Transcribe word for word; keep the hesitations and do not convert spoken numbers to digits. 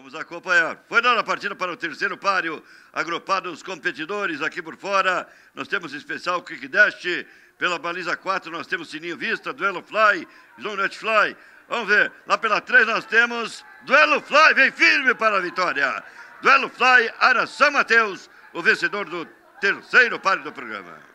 Vamos acompanhar. Foi dada a partida para o terceiro páreo, agrupados competidores aqui por fora. Nós temos especial Quick Dash. Pela baliza quatro nós temos Sininho Vista, Duelo Fly, Zonete Fly. Vamos ver, lá pela três nós temos Duelo Fly, vem firme para a vitória. Duelo Fly, Ara São Mateus, o vencedor do terceiro páreo do programa.